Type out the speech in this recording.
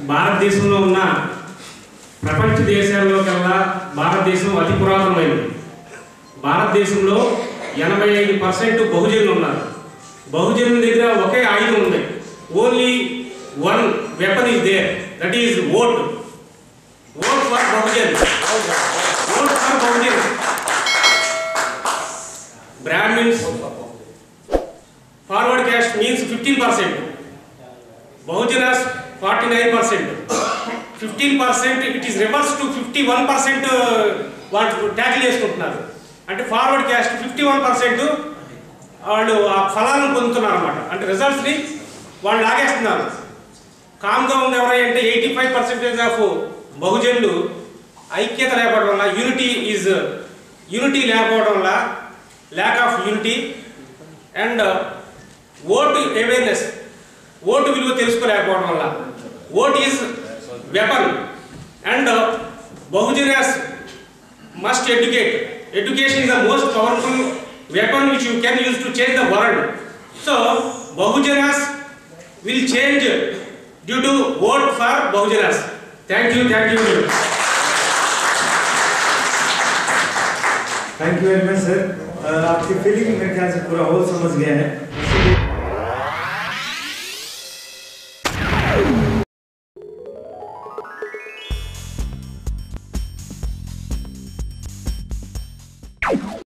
భారతదేశంలో ఉన్న ప్రపంచ దేశాల్లో కల్లా భారతదేశం అతి పురాతనమైనది. భారతదేశంలో 85% బహుజనులు ఉన్నారు. బహుజనుల దగ్గర ఒకే ఆయుధం ఉంది. Only one weapon is there, that is vote. Vote for Bahujan. Vote for Bahujan. Brahmins forward caste means 15%. Bahujans 49%. 15% it is reverse to 51% వాళ్ళు ట్యాకిల్ చేసుకుంటున్నారు. అంటే ఫార్వర్డ్ క్యాస్ట్ 51% వాళ్ళు ఆ ఫలాలను పొందుతున్నారు అన్నమాట. అంటే రిజల్ట్స్ని వాళ్ళు లాగేస్తున్నారు. కామ్గా ఉంది ఎవరై అంటే 85% ఆఫ్ బహుజనులు ఐక్యత లేకపోవడం వల్ల, యూనిటీ లేకపోవడం వల్ల, lack of unity and vote awareness, vote విలువ తెలుసుకోలేకపోవడం వల్ల. Vote is weapon and Bahujans must educate. Education is the most powerful weapon which you can use to change the world. So, Bahujanas will change due to vote for Bahujanas. Thank you, thank you. Thank you very much, sir. आपकी feeling मेरे ख्याल से पूरा whole समझ गया है.